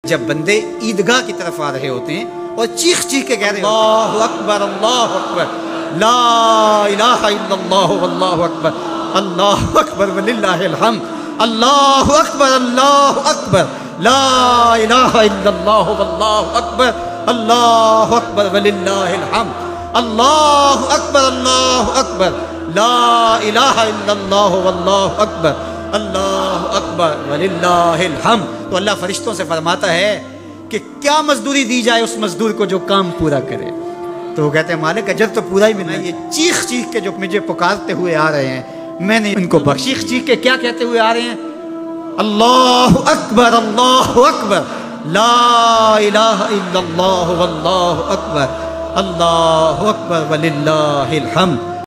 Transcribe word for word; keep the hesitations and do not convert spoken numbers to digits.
जब बंदे ईदगाह की तरफ आ रहे होते हैं और चीख चीख के कह रहे हैं अल्लाहु अकबर अल्लाहु अकबर ला इलाहा इल्लल्लाह वल्लाहु अकबर अल्लाहु अकबर वलिल्लाहिल हम्द अल्लाहु अकबर अल्लाहु अकबर ला इलाहा इल्लल्लाह वल्लाहु अकबर अल्लाहु अकबर वलिल्लाहिल हम्द अल्लाहु अकबर अल्लाहु अकबर ला इलाहा इल्लल्लाह वल्लाहु अकबर अल्लाहु अकबर वलिल्लाहिल हम्द। तो अल्लाह फरिश्तों से फरमाता है कि क्या मजदूरी दी जाए उस मजदूर को जो काम पूरा करे। तो वो कहते हैं मालिक अजर तो पूरा ही मिलना। ये चीख चीख के जो मुझे पुकारते हुए आ रहे हैं मैंने इनको बख्श चीख चीख के क्या कहते हुए आ रहे हैं अल्लाहु अकबर अल्लाहु अकबर ला इलाहा इल्लल्लाह वल्लाहु अकबर अल्लाहु अकबर वलिल्लाहिल हम्द।